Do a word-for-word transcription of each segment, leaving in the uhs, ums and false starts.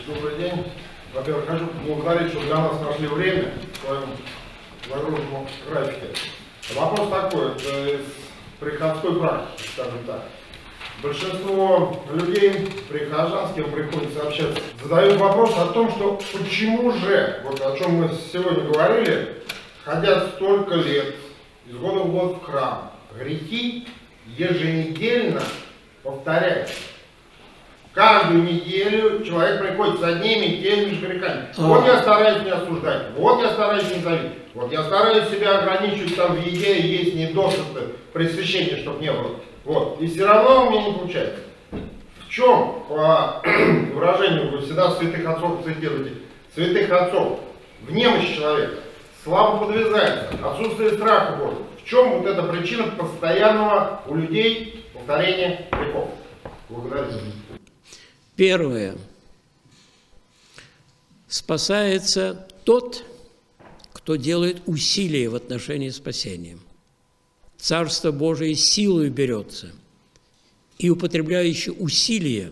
добрый день. Во-первых, хочу поблагодарить, что для нас нашли время в своем загруженном графике. Вопрос такой, это из приходской практики, скажем так. Большинство людей, прихожан, с кем приходится общаться, задают вопрос о том, что почему же, вот о чем мы сегодня говорили, ходят столько лет, из года в год в храм, грехи еженедельно повторяются. Каждую неделю человек приходит с одними и теми же грехами. Вот я стараюсь не осуждать, вот я стараюсь не завидеть, вот я стараюсь себя ограничивать там в еде и есть недосыпы при священии, чтобы не было. Вот. И все равно у меня не получается. В чем, по выражению, вы всегда святых отцов цитируете, святых отцов, в немощи человека, слабо подвязается, отсутствие страха Божьего. В чем вот эта причина постоянного у людей повторения грехов? Благодарю. Первое. Спасается тот, кто делает усилия в отношении спасения. Царство Божие силой берется, и употребляющие усилия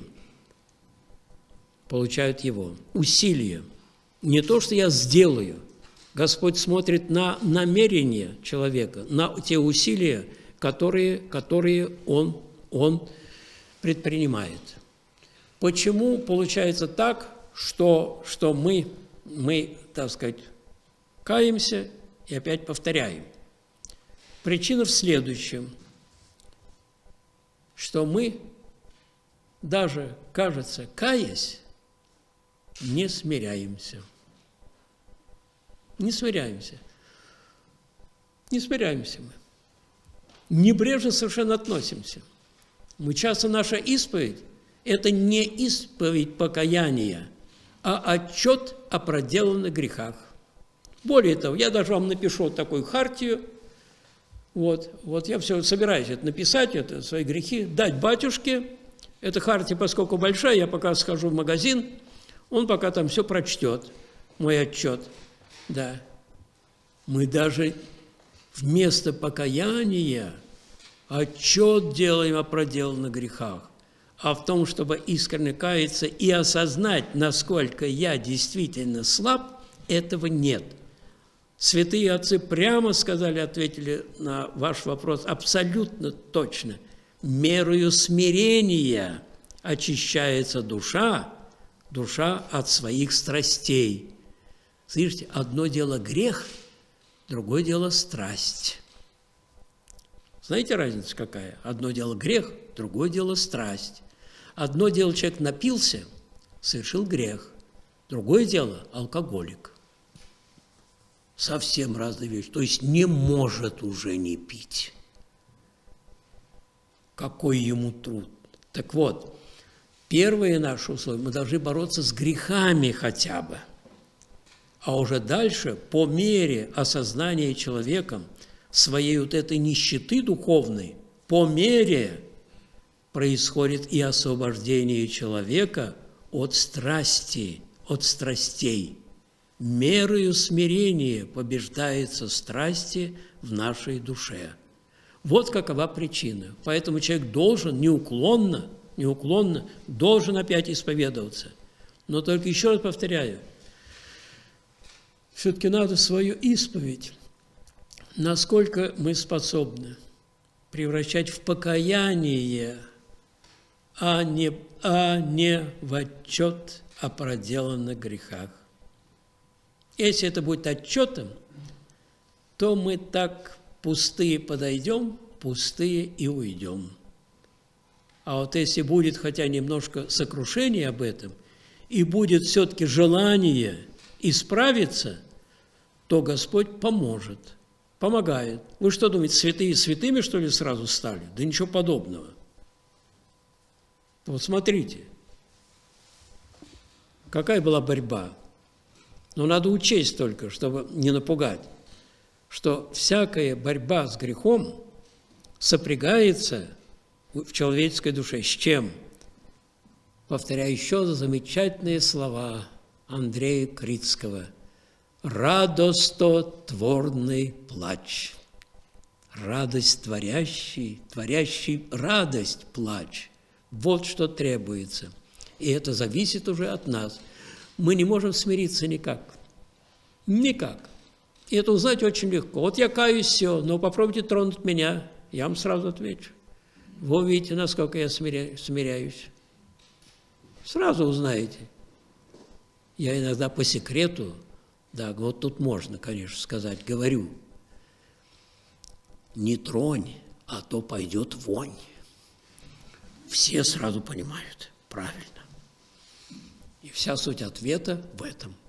получают его. Усилия. Не то, что я сделаю. Господь смотрит на намерение человека, на те усилия, которые, которые он, он предпринимает. Почему получается так, что, что мы, мы, так сказать, каемся и опять повторяем? Причина в следующем, что мы, даже, кажется, каясь, не смиряемся. Не смиряемся. Не смиряемся мы. Небрежно совершенно относимся. Мы часто наша исповедь – это не исповедь покаяния, а отчет о проделанных грехах. Более того, я даже вам напишу вот такую хартию. Вот, вот я все собираюсь это написать, это свои грехи, дать батюшке. Эта хартия, поскольку большая, я пока схожу в магазин, он пока там все прочтет, мой отчет. Да. Мы даже вместо покаяния отчет делаем о проделанных грехах. А в том, чтобы искренне каяться и осознать, насколько я действительно слаб, этого нет. Святые отцы прямо сказали, ответили на ваш вопрос абсолютно точно. Мерою смирения очищается душа, душа от своих страстей. Слышите, одно дело грех, другое дело страсть. Знаете, разница какая? Одно дело грех, другое дело страсть. Одно дело человек напился, совершил грех, другое дело алкоголик. Совсем разные вещи. То есть не может уже не пить. Какой ему труд. Так вот, первое наше условие, мы должны бороться с грехами хотя бы. А уже дальше, по мере осознания человеком своей вот этой нищеты духовной, по мере происходит и освобождение человека от страсти, от страстей. Мерою смирения побеждается страсти в нашей душе. Вот какова причина. Поэтому человек должен неуклонно, неуклонно, должен опять исповедоваться. Но только еще раз повторяю, все-таки надо свою исповедь, насколько мы способны превращать в покаяние, а не, а не в отчет о проделанных грехах. Если это будет отчетом, то мы так пустые подойдем, пустые и уйдем. А вот если будет хотя немножко сокрушения об этом, и будет все-таки желание исправиться, то Господь поможет, помогает. Вы что думаете, святые святыми, что ли, сразу стали? Да ничего подобного. Вот смотрите, какая была борьба. Но надо учесть только, чтобы не напугать, что всякая борьба с грехом сопрягается в человеческой душе. С чем? Повторяю еще замечательные слова Андрея Крицкого. «Радостотворный плач». Радость творящий, творящий радость плач. Вот что требуется. И это зависит уже от нас. мы не можем смириться никак. Никак. И это узнать очень легко. Вот я каюсь, все, но попробуйте тронуть меня, я вам сразу отвечу. Вы увидите, насколько я смиря... смиряюсь. Сразу узнаете. Я иногда по секрету, да, вот тут можно, конечно, сказать, говорю, не тронь, а то пойдет вонь. Все сразу понимают, правильно. И вся суть ответа в этом.